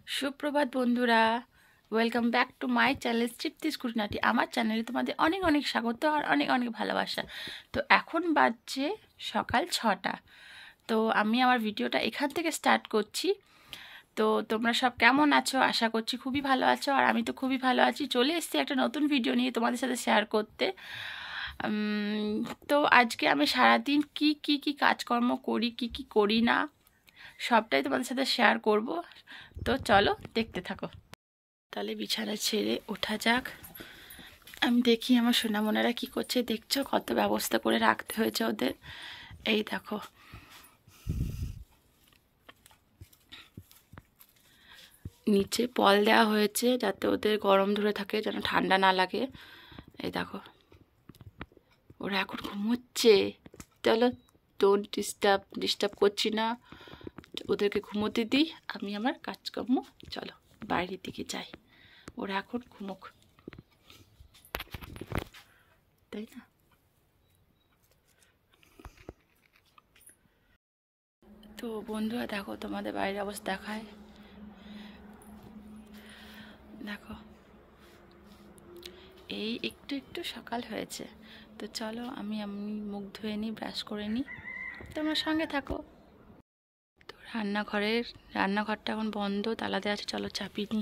সুপ্রভাত বন্ধুরা, welcome back to my channel Tripti স্কুটনাটি। আমার চ্যানেলে তোমাদের অনেক অনেক স্বাগত আর অনেক অনেক ভালোবাসা। তো এখন বাজছে সকাল 6টা। তো আমি আমার ভিডিওটা এখান থেকে স্টার্ট করছি। তো তোমরা সব কেমন আছো? আশা করছি খুবই ভালো আছো, আর আমি তো খুবই ভালো আছি। চলে এসেছি একটা নতুন ভিডিও নিয়ে তোমাদের সাথে শেয়ার করতে। তো আজকে আমি সারাদিন কি কাজকর্ম করি, কি করি না, সবটাই তোমাদের সাথে শেয়ার করব। তো চলো দেখতে থাকো। তাহলে বিছানা ছেড়ে ওঠা যাক। আমি দেখি আমার সোনামোনারা কি করছে। দেখছো কত ব্যবস্থা করে রাখতে হয়েছে ওদের। এই দেখো, নিচে পল দেওয়া হয়েছে যাতে ওদের গরম ধরে থাকে, যেন ঠান্ডা না লাগে। এই দেখো, ওরা এখন ঘুমোচ্ছে। চলো, ডোন্ট ডিস্টার্ব করছি না, ওদেরকে ঘুমোতে দিই। আমি আমার কাজকর্ম, চলো বাইরের দিকে যাই। ওরা এখন ঘুমোক, তাই না? তো বন্ধুরা দেখো, তোমাদের বাইরের অবস্থা দেখায়। দেখো, এই একটু একটু সকাল হয়েছে। তো চলো আমি মুখ ধুয়ে নিই, ব্রাশ করে নিই, তোমার সঙ্গে থাকো। তো রান্নাঘরটা এখন বন্ধ, তালা দেওয়া আছে। চলো চাপিয়ে নিই।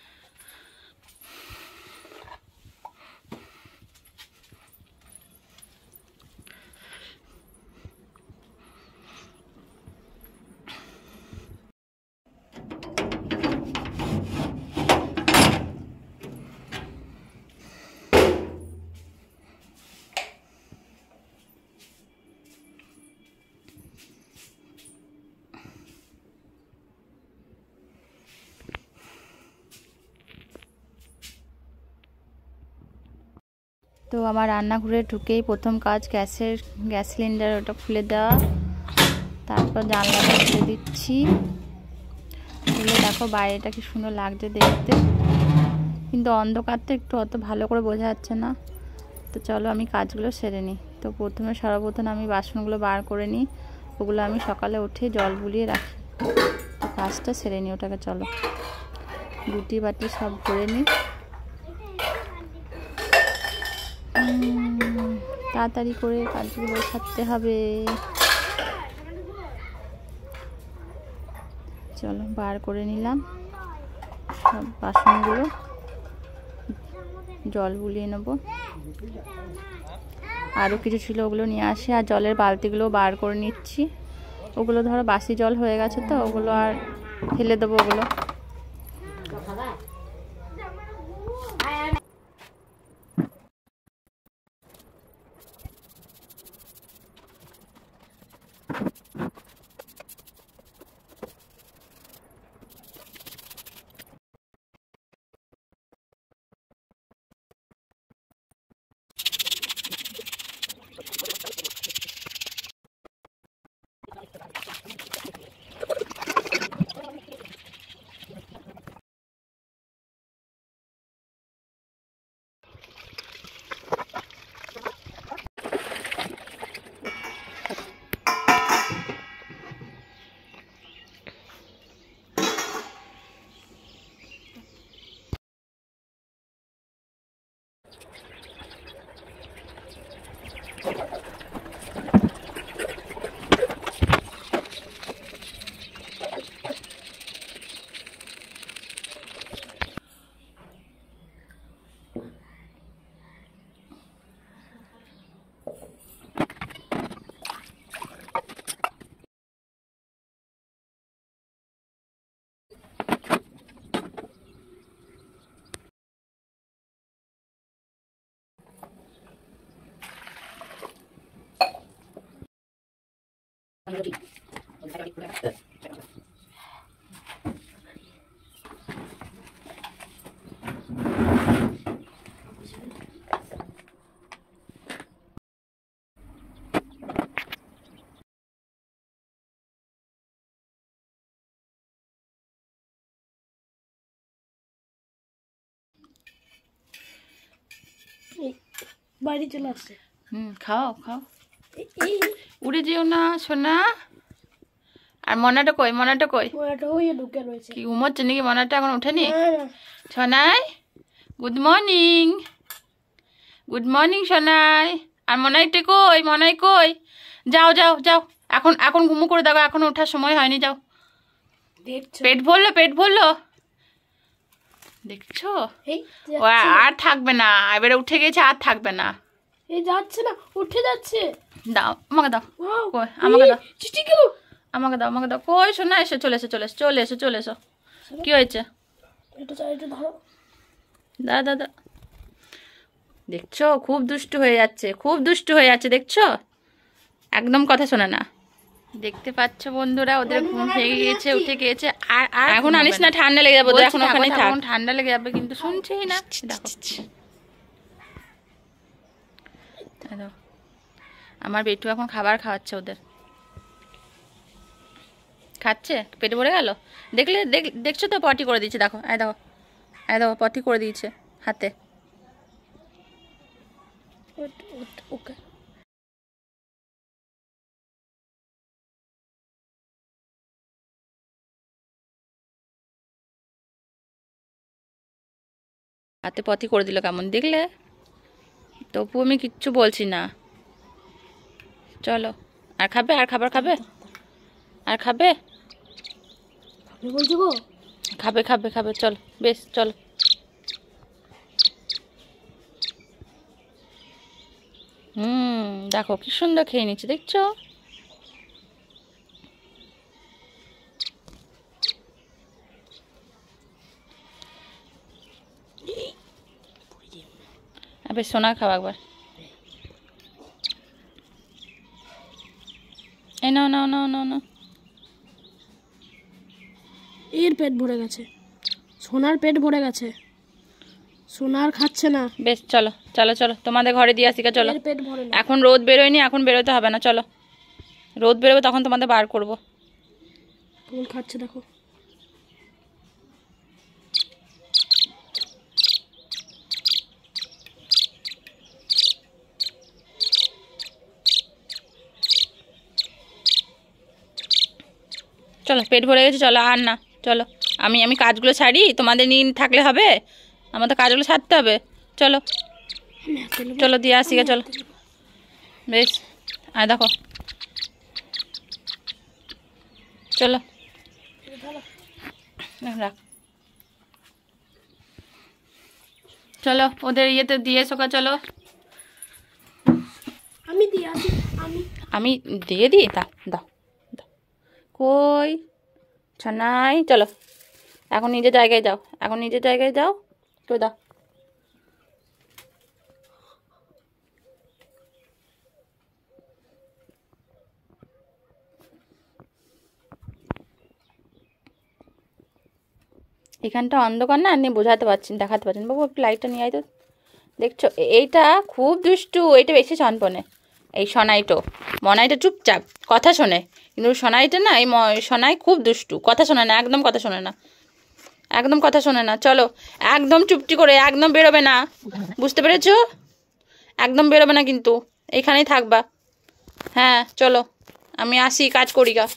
তো আমার রান্নাঘরে ঢুকেই প্রথম কাজ গ্যাস সিলিন্ডার ওটা খুলে দেওয়া। তারপর জানলাটা খুলে দিচ্ছি। খুলে দেখো বাইরেটা কি সুন্দর লাগছে দেখতে, কিন্তু অন্ধকার তো একটু অত ভালো করে বোঝা যাচ্ছে না। তো চলো আমি কাজগুলো সেরে নিই। তো সর্বপ্রথম আমি বাসনগুলো বার করে নিই। ওগুলো আমি সকালে উঠে জল বুলিয়ে রাখি। তো কাজটা সেরে নিই ওটাকে। চলো গুটি বাটি সব ভরে নিই। তাড়াতাড়ি করে কাজগুলো সারতে হবে। চলো বার করে নিলাম সব বাসনগুলো, জল বুলিয়ে নেব। আরও কিছু ছিল ওগুলো নিয়ে আসি, আর জলের বালতিগুলো বার করে নিচ্ছি। ওগুলো ধরো বাসি জল হয়ে গেছে, তো ওগুলো আর ফেলে দেবো ওগুলো। বাড়ি চলে আসছে। খাও খাও, উড়ে যেও না সোনা। আর মনাটা কই? মনাটা কই? ওটা ওই ঢুকে রয়েছে। কি ঘুমোচ্ছে নাকি? মনাটা এখন ওঠেনি? না, না। Sonai good morning, good morning Sonai. আর মনাইটা কই? মনাই কই? যাও যাও যাও, এখন এখন ঘুমো করে দাও, এখন ওঠার সময় হয়নি, যাও। দেখছো? পেট ভরলো, পেট ভরলো, দেখছো? এই ও আর থাকবে না, এবারে উঠে গেছে, আর থাকবে না। এই যাচ্ছে না, উঠে যাচ্ছে। দাও আমাকে দাও, ওয়াও, কই আমাকে দাও, চিঠি গেল। আমাকে দাও, আমাকে দাও। কই শোনা? এসো, চলে এসো, চলে এসো, চলে এসো, চলে এসো। কি হয়েছে? এটা ধরো। দাদা দাদা, দেখছো খুব দুষ্টু হয়ে যাচ্ছে, খুব দুষ্টু হয়ে যাচ্ছে, দেখছো? একদম কথা শোনে না। দেখতে পাচ্ছ বন্ধুরা, ওদের ঘুম ভেঙে গিয়েছে, উঠে গিয়েছে। আর আর এখন আনিস না, ঠান্ডা লেগে যাবে, এখন ওখানে থাক, ঠান্ডা লেগে যাবে, কিন্তু শুনছেই না। দেখো আমার বেটু এখন খাবার খাওয়াচ্ছে ওদের, খাচ্ছে, পেটে ভরে গেল। দেখলে দেখছো তো, পটি করে দিয়েছে, দেখো, আয় দেখো, আয় দেখো, পটি করে দিয়েছে হাতে। ওকে, হাতে পটি করে দিল, কেমন দেখলে? তবু আমি কিচ্ছু বলছি না। চলো, আর খাবে? আর খাবার খাবে? আর খাবে? আমি বলছি গো, খাবে খাবে খাবে, চলো বেশ, চলো। দেখো কি সুন্দর খেয়ে নিচ্ছে, দেখছো? বেশ, সোনা খাও একবার। এই নাও নাও নাও নাও নাও। এর পেট ভরে গেছে, সোনার পেট ভরে গেছে, সোনার খাচ্ছে না। বেশ, চলো চলো চলো, তোমাদের ঘরে দিয়ে আসি, চলো। এর পেট ভরে না। এখন রোদ বেরোয়নি, এখন বেরোতে হবে না, চলো। রোদ বেরোবে তখন তোমাদের বার করবো। ফুল খাচ্ছে দেখো। চলো, পেট ভরে গেছে, চলো আর না, চলো। আমি কাজগুলো ছাড়ি, তোমাদের নিয়ে থাকলে হবে? আমার তো কাজগুলো ছাড়তে হবে, চলো। চলো দিয়ে আসি, চলো। বেশ, আর দেখো, চলো রাখ, চলো ওদের ইয়েতে দিয়ে এসো, চলো। আমি দিয়ে আসি, আমি দিয়ে দিই, দাও দাও দাও। কই ছানাই, চলো এখন নিজের জায়গায় যাও, এখন নিজের জায়গায় যাও, তো দাও। এখানটা অন্ধকার না, আপনি বোঝাতে পারছেন, দেখাতে পারছেন। বাবু একটু লাইটটা নিয়ে আয় তো। দেখছো, এইটা খুব দুষ্টু, এইটা বেশি ছনপনে। এই সোনাইটো, মনাইটা চুপচাপ কথা শোনে, কিন্তু সোনাইটা না, এই সোনাই খুব দুষ্টু, কথা শোনে না, একদম কথা শোনে না, একদম কথা শোনে না। চলো, একদম চুপটি করে, একদম বেরোবে না, বুঝতে পেরেছো? একদম বেরোবে না কিন্তু, এইখানেই থাকবা। হ্যাঁ চলো, আমি আসি, কাজ করি গা।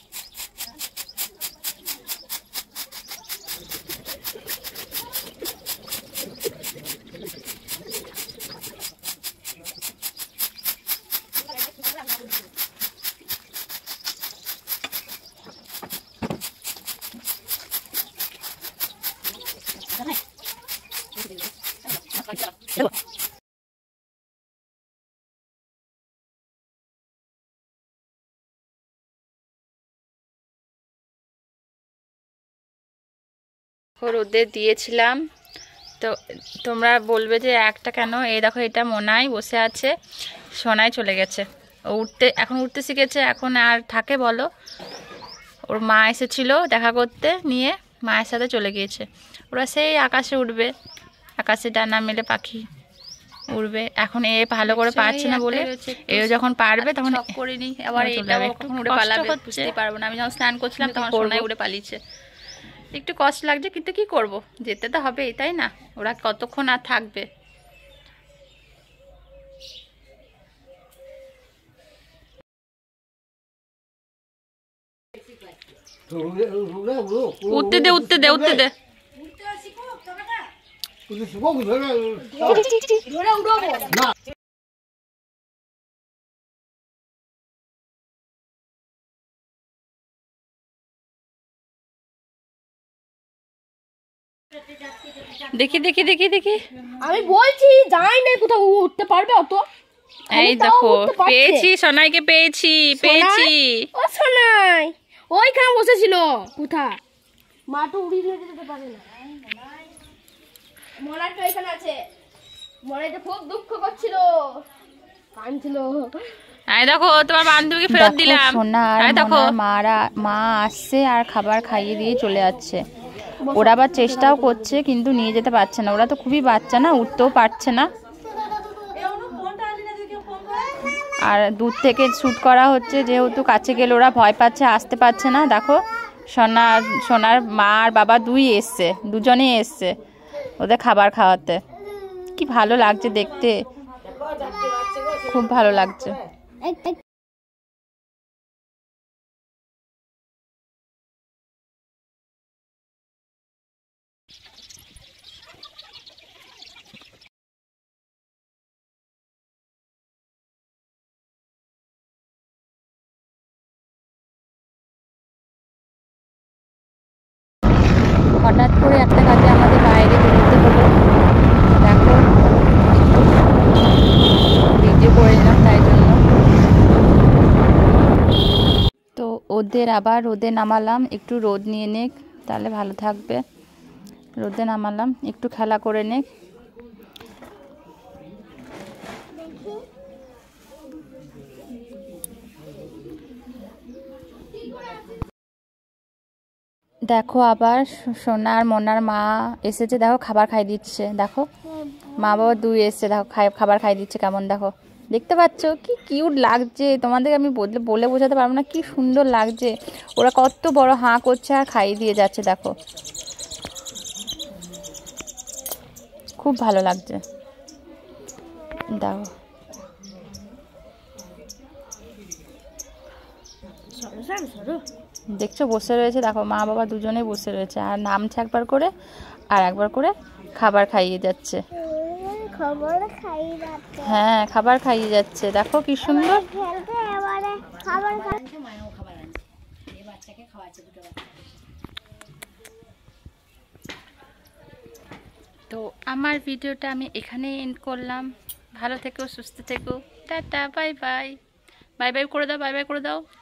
রোদে দিয়েছিলাম তো, তোমরা বলবে যে একটা কেন? এই দেখো, এটা মোনাই বসে আছে, সোনাই চলে গেছে, ও এখন উঠতে শিখেছে, এখন আর থাকে বলো? ওর মা এসেছিল দেখা করতে, নিয়ে মায়ের সাথে চলে গিয়েছে। ওরা সেই আকাশে উঠবে, আকাশে ডানা মেলে পাখি উড়বে। এখন এ ভালো করে পারছে না বলে, এ যখন পারবে তখন করিনি, আবার এটা কখন উড়ে পালাবে বুঝতেই পারবো না। আমি যখন স্নান করছিলাম তখন সোনাই উড়ে পালিয়েছে, একটু কষ্ট লাগছে, কিন্তু কি করব, যেতে তো হবে, তাই না? ওরা কতক্ষণ আর থাকবে। উঠতে দে উঠতে দে উঠতে দে। দেখি দেখি দেখি দেখি, আমি বলছি যাই না কোথাও, উঠতে পারবে অত? এই দেখো পেয়েছি, সোনাইকে পেয়েছি পেয়েছি। ও সোনাই ওইখানে বসেছিল কোথা, মা তো উড়িয়ে নিয়ে যেতে পারে না। মনাটা এখানে আছে, মনাটা খুব দুঃখ করছিল, কাঁদছিল। এই দেখো তোমার বান্ধবীকে ফেরত দিলাম। এই দেখো মা আসছে আর খাবার খাইয়ে দিয়ে চলে যাচ্ছে। ওরা আবার চেষ্টাও করছে কিন্তু নিয়ে যেতে পারছে না, ওরা তো খুবই বাচ্চা না, উঠতেও পারছে না। আর দূর থেকে শ্যুট করা হচ্ছে যেহেতু, কাছে গেলে ওরা ভয় পাচ্ছে, আসতে পারছে না। দেখো সোনার মা আর বাবা দুজনেই এসছে ওদের খাবার খাওয়াতে। কি ভালো লাগছে দেখতে, খুব ভালো লাগছে। হঠাৎ করে একটা কাজে আমাদের বাইরে বেরোতে হলো, দেখো ভিডিও করে নিলাম তাই জন্য। তো ওদের আবার রোদে নামালাম, একটু রোদ নিয়ে নেক তাহলে ভালো থাকবে। রোদে নামালাম একটু খেলা করে নেক। দেখো আবার সোনার মনার মা এসেছে, দেখো খাবার খাই দিচ্ছে। দেখো মা বাবা দুই এসছে, দেখো খাবার খাই দিচ্ছে কেমন, দেখো দেখতে পাচ্ছ কি কিউট লাগছে। তোমাদের আমি বলে বোঝাতে পারবো না কি সুন্দর লাগছে। ওরা কত বড় হাঁ করছে আর খাইয়ে দিয়ে যাচ্ছে, দেখো খুব ভালো লাগছে। দেখো দেখছো বসে রয়েছে, দেখো মা বাবা দুজনেই বসে রয়েছে আর নামছে একবার করে আর একবার করে খাবার খাইয়ে যাচ্ছে। হ্যাঁ খাবার খাইয়ে যাচ্ছে, দেখো কি সুন্দর। তো আমার ভিডিওটা আমি এখানে এন্ড করলাম। ভালো থেকো, সুস্থ থেকো, tata, bye bye. Bye bye করে দাও, বাই বাই করে দাও।